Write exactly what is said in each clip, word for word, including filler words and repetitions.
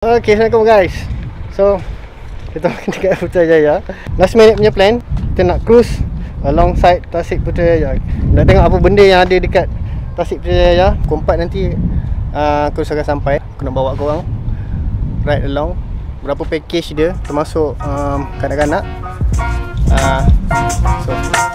Okay, Assalamualaikum guys. So kita dekat Putrajaya. Last minute punya plan, kita nak cruise alongside Tasik Putrajaya. Nak tengok apa benda yang ada dekat Tasik Putrajaya. Pukul empat nanti uh, cruise akan sampai. Aku nak bawa korang ride along. Berapa package dia, termasuk um, kanak-kanak. uh, So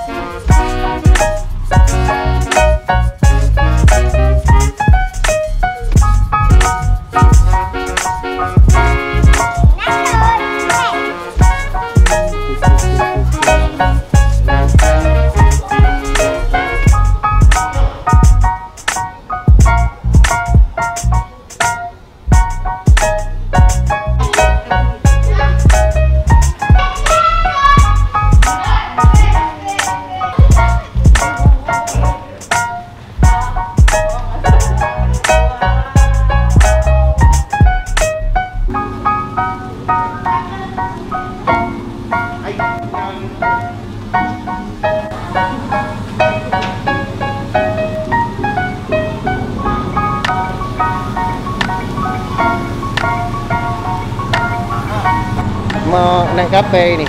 mau naik kapal ni.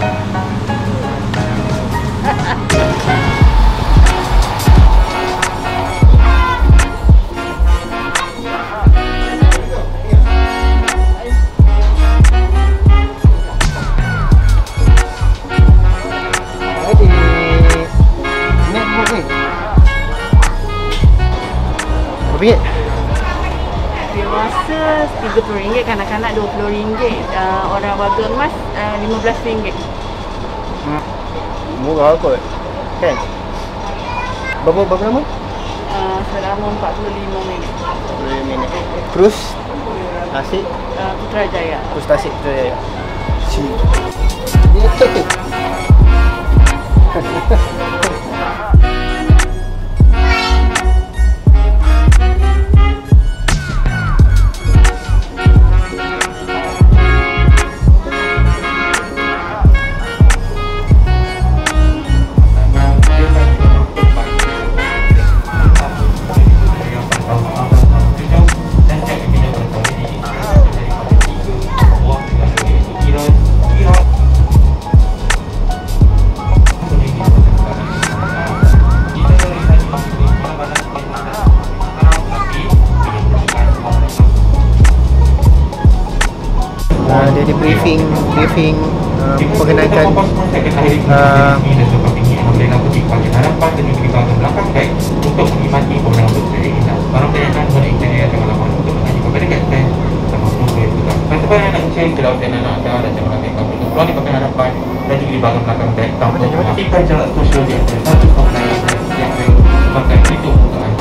Berapa ringgit? Dewasa tiga puluh ringgit, kanak-kanak dua puluh ringgit, uh, orang warga emas uh, lima belas ringgit. Hmm. Murah kot. Kan? Berapa berapa lama? Uh, selama empat puluh lima minit. empat puluh lima minit. Cruise Tasik uh, Putrajaya. Cruise Tasik Putrajaya. Si. Uh, dia ada briefing briefing uh, perkenalkan uh, untuk menikmati pemenang bersedia kita. Orang perjalanan kepada Indonesia yang lama untuk mengaji kepada kapten termasuk dari juga. Kapten yang nak cek ke laut dan anak anda dan jangan lagi kapten itu keluar di bagian hadapan dan juga di bagian belakang dek. Kamu untuk memastikan jarak sosial di antara satu kapten yang sebagai itu untuk anda.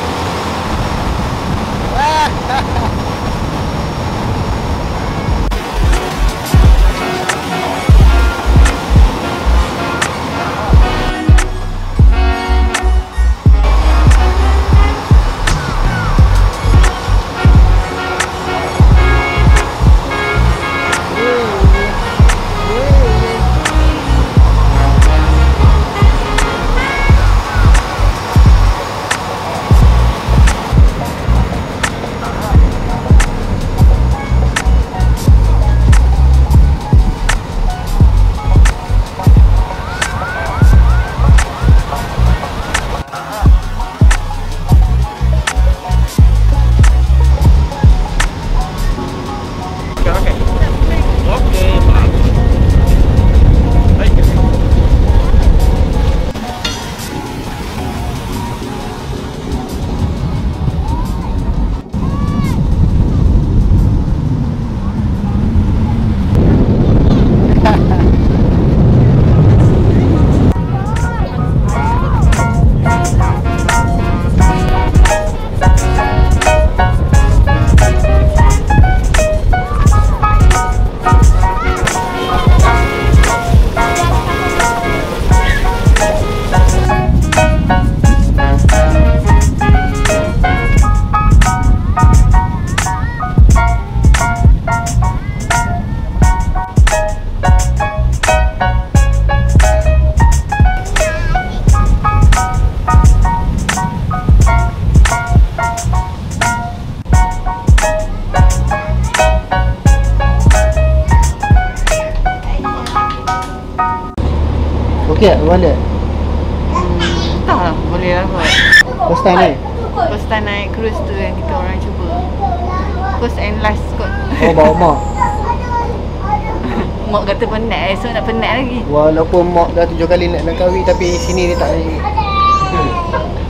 Okey tak balik? Hmm, entahlah boleh lah kot. First time ni? First time naik cruise tu yang kita orang cuba. First and last kot. Oh bawa mak. Mak kata penat, so nak penat lagi. Walaupun mak dah tujuh kali naik Langkawi tapi sini dia tak naik.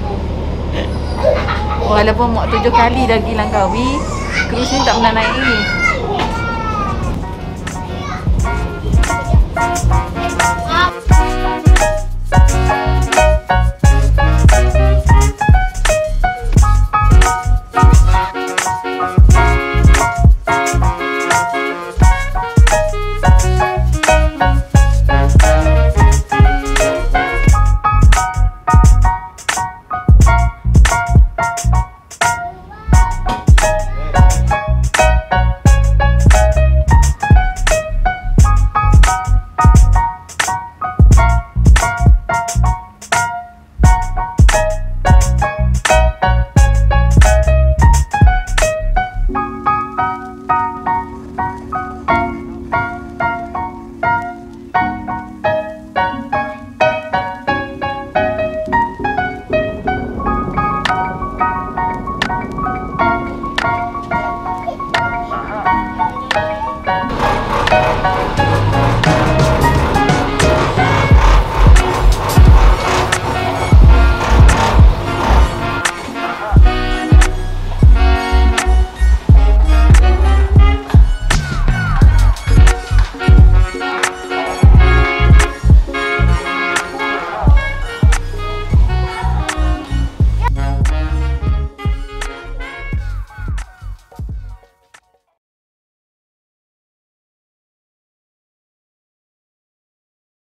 Walaupun mak tujuh kali dah pergi Langkawi, cruise ni tak pernah naik lagi.